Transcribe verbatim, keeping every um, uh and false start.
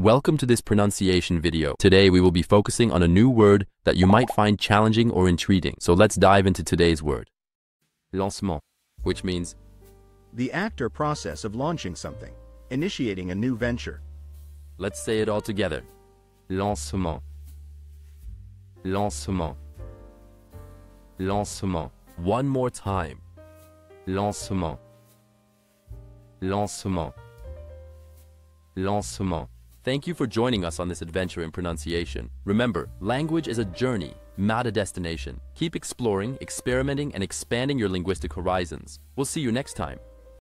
Welcome to this pronunciation video. Today we will be focusing on a new word that you might find challenging or intriguing. So let's dive into today's word. Lancement, which means the act or process of launching something, initiating a new venture. Let's say it all together. Lancement. Lancement. Lancement. One more time. Lancement. Lancement. Lancement. Thank you for joining us on this adventure in pronunciation. Remember, language is a journey, not a destination. Keep exploring, experimenting, and expanding your linguistic horizons. We'll see you next time.